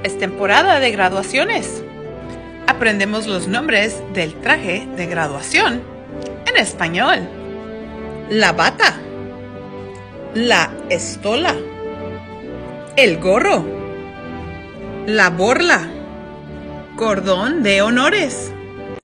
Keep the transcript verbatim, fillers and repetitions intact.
Es temporada de graduaciones. Aprendemos los nombres del traje de graduación en español. La bata, la estola, el gorro, la borla, cordón de honores,